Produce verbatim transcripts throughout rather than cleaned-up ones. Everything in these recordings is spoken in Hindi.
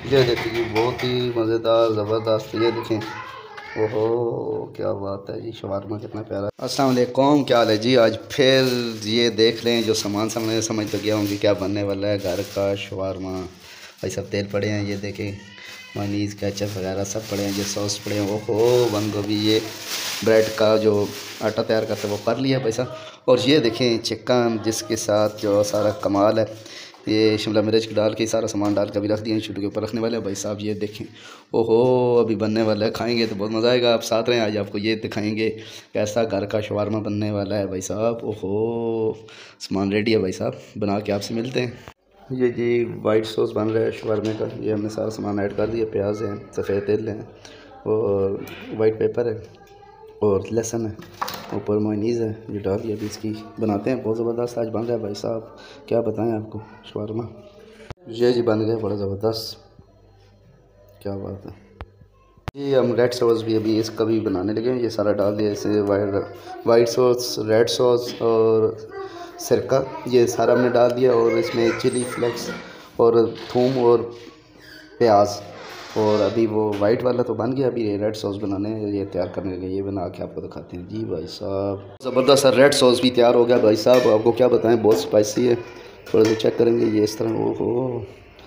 ये देखिए जी, बहुत ही मज़ेदार ज़बरदस्त। ये देखें, ओहो क्या बात है जी, शवारमा कितना प्यारा। अस्सलाम वालेकुम, क्या हाल है जी। आज फिर ये देख लें जो सामान सामने, समझ तो गया हूँ कि क्या बनने वाला है। घर का शवारमा, भाई सब तेल पड़े हैं, ये देखें मानीज़ केचप वगैरह सब पड़े हैं, ये सॉस पड़े हैं। ओहो बंद गोभी, ये ब्रेड का जो आटा तैयार करते हैं वो कर लिया भाई साहब। और ये देखें चिकन, जिसके साथ जो सारा कमाल है, ये शिमला मिर्च डाल के सारा सामान डाल के अभी रख दिए, चूल्हे के ऊपर रखने वाले हैं भाई साहब। ये देखें, ओहो अभी बनने वाला है, खाएंगे तो बहुत मज़ा आएगा। आप साथ रहें, आज आपको ये दिखाएंगे कैसा घर का शवारमा बनने वाला है भाई साहब। ओहो सामान रेडी है भाई साहब, बना के आपसे मिलते हैं। ये जी वाइट सॉस बन रहा है शवारमे का, ये हमने सारा सामान ऐड कर दिया। प्याज है, सफ़ेद तेल है, और वाइट पेपर है, और लहसुन है, ऊपर मोनीज़ है, ये डाल दिया। अभी इसकी बनाते हैं, बहुत ज़बरदस्त आज बन रहा है भाई साहब। क्या बताएं आपको, शवारमा ये जी बन गया बड़ा ज़बरदस्त, क्या बात है। ये हम रेड सॉस भी अभी इसका भी बनाने लगे हैं, ये सारा डाल दिया इसे, white white sauce, red sauce और सिरका, ये सारा हमने डाल दिया। और इसमें चिली फ्लेक्स और थूम और प्याज, और अभी वो वाइट वाला तो बन गया, अभी ये रेड सॉस बनाने ये तैयार करने लगे। ये बना के आपको दिखाते हैं जी भाई साहब। ज़बरदस्त सा रेड सॉस भी तैयार हो गया भाई साहब, आपको क्या बताएं, बहुत स्पाइसी है। थोड़ा सा चेक करेंगे, ये इस तरह, ओहो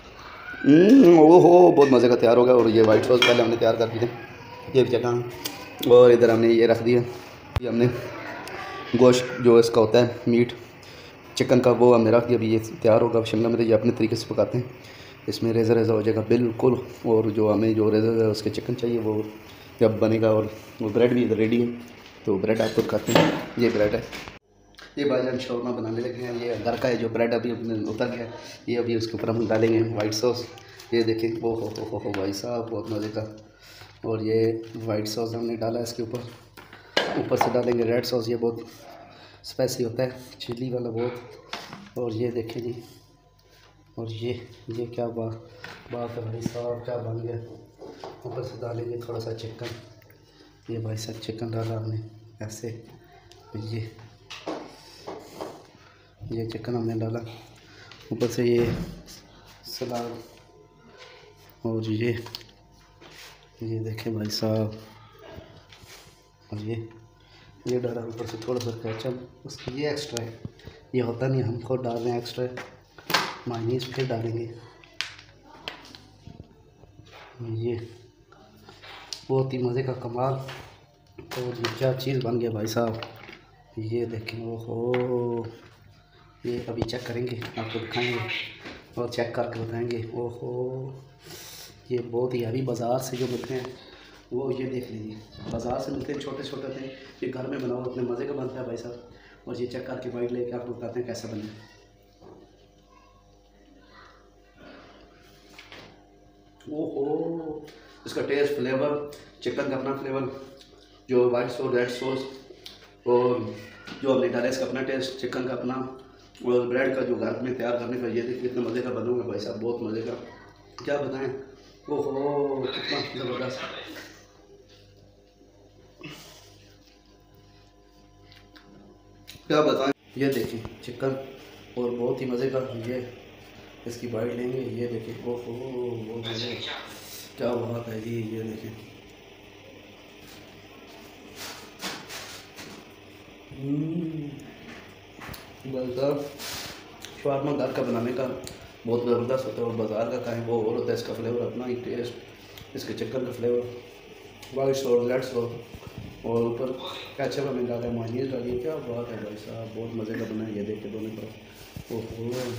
ओहो बहुत मज़े का तैयार हो गया। और ये वाइट सॉस पहले हमने तैयार कर दी थी, ये जगह, और इधर हमने ये रख दिया। ये हमने गोश्त जो इसका होता है मीट चिकन का, वो हमने रख दिया, अभी ये तैयार होगा। शिमला मिर्च ये अपने तरीके से पकाते हैं, इसमें रेज़ा रेज़ा हो जाएगा बिल्कुल। और जो हमें जो रेज़ा रेज़ा उसके चिकन चाहिए वो जब बनेगा। और वो ब्रेड भी इधर रेडी है, तो ब्रेड आपको खाते हैं। ये ब्रेड है, ये भाईजान शौरमा बनाने लगे हैं। ये घर का है जो ब्रेड अभी उतर गया, ये अभी उसके ऊपर हम डालेंगे वाइट सॉस। ये देखें, ओ हो हो हो भाई साहब बहुत मज़े का। और ये वाइट सॉस हमने डाला इसके ऊपर, ऊपर से डालेंगे रेड सॉस, ये बहुत स्पाइसी होता है, चिली वाला बहुत। और ये देखें जी, और ये ये क्या बात बात है भाई साहब, क्या बन गया। ऊपर से डालेंगे थोड़ा सा चिकन, ये भाई साहब चिकन डाला हमने ऐसे, ये ये चिकन हमने डाला, ऊपर से ये सलाद, और ये ये देखें भाई साहब, और ये ये डाला ऊपर से थोड़ा सा केचप, उसकी ये एक्स्ट्रा है, ये होता नहीं, हम खुद डाल रहे हैं एक्स्ट्रा मायोनीज़, फिर डालेंगे। ये बहुत ही मज़े का कमाल, और ये क्या चीज़ बन गया भाई साहब। ये देखें, ओहो ये अभी चेक करेंगे, आपको दिखाएंगे और चेक करके बताएंगे। ओहो ये बहुत ही, अभी बाज़ार से जो मिलते हैं वो ये देख लीजिए, बाज़ार से मिलते हैं छोटे छोटे थे, ये घर में बनाओ अपने मज़े का बनता है भाई साहब। और ये चेक करके बाइट लेके आपको बताते हैं कैसा बने। ओहो इसका टेस्ट, फ्लेवर, चिकन का अपना फ्लेवर, जो वाइट सॉस रेड सॉस, और जो हमने डाला इसका अपना टेस्ट, चिकन का अपना, और ब्रेड का जो घर में तैयार करने का, ये देखिए कितना मज़े का बनूंगा भाई साहब, बहुत मज़े का, क्या बताएं। ओहो कितना ज़बरदस्त, क्या बताएं। ये देखिए चिकन, और बहुत ही मज़े का, ये इसकी बाइट लेंगे, ये देखिए ओहो बहुत मज़े, क्या बात है जी। ये देखिए भाई साहब, शवारमा घर का बनाने का बहुत ज़बरदस्त होता है, और बाज़ार का खाएं वो और होता है, इसका फ्लेवर अपना ही टेस्ट, इसके चिकन का flavour, white sauce red sauce, और ऊपर केचप हमें डाला है, मायोनीज़ डाली, क्या बात है भाई साहब, बहुत मज़े का बना है। ये देख के दोनों तरफ, ओहो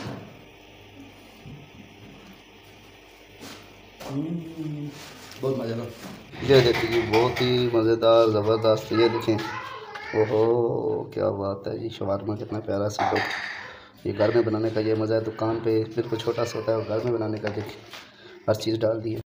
बहुत मज़े का। ये देखिए बहुत ही मज़ेदार ज़बरदस्त, ये देखें, ओहो क्या बात है जी, शवारमा कितना प्यारा सा। ये घर में बनाने का ये मज़ा है, दुकान पे बिल्कुल छोटा सा होता है, और घर में बनाने का देखिए हर चीज़ डाल दी है।